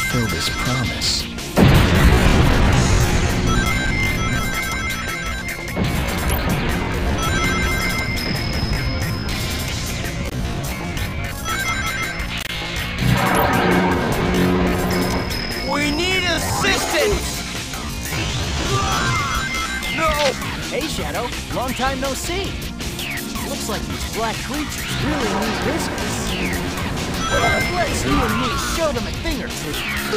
fulfill this promise. We need assistance! No! Hey, Shadow. Long time no see. Looks like these black creatures really mean business. Let's you and me show them a thing or two.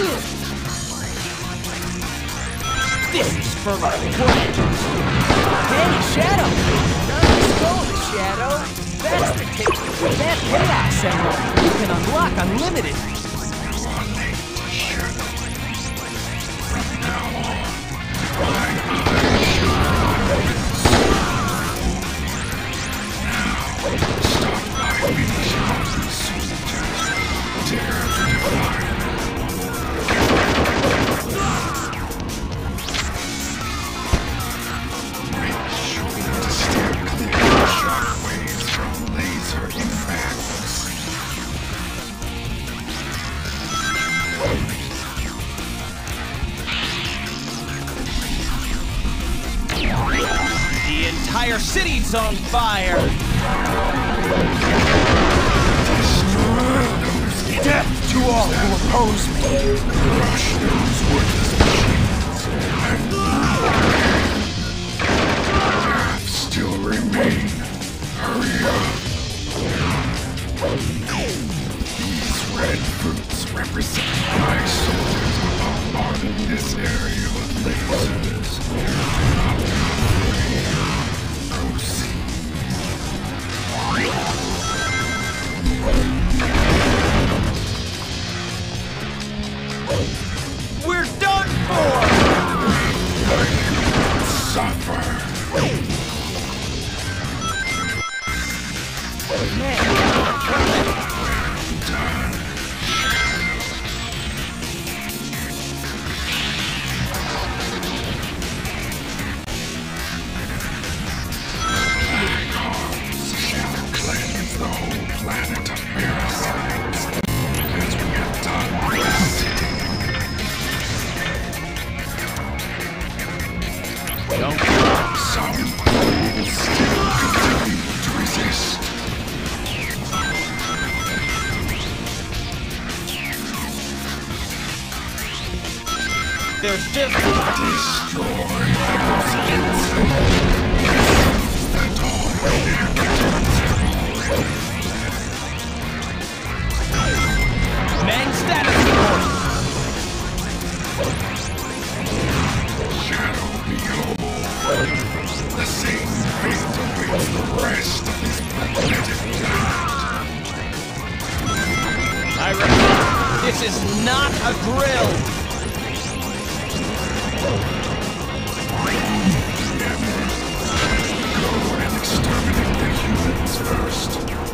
This is for my work. Hey, Shadow! Nice going, Shadow. That's the ticket. With that chaos emerald, you can unlock unlimited. The entire city's on fire! Death to all who oppose me! Crush those worthless machines. Death still remain. Hurry up. These red fruits represent my soldiers bombarding this area with lasers. Proceed. We're done for! Suffer. Shall cleanse the whole planet of parasites. As we have done with the city. Don't give up. Some will still continue to resist. There's just... Destroy those insects. That all inhabitants Man status report! Shadow, behold. The same fate awaits the rest of this pathetic planet. I repeat, this is not a drill! Go and exterminate the humans first.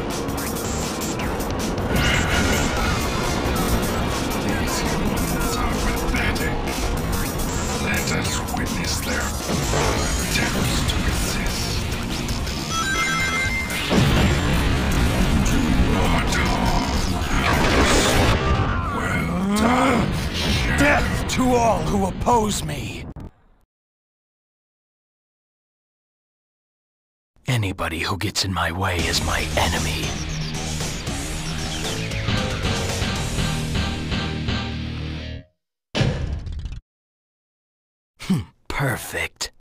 These humans are pathetic. Let us witness their attempts to resist. Do not harm. Well done. Death to all who oppose me! Anybody who gets in my way is my enemy. Perfect.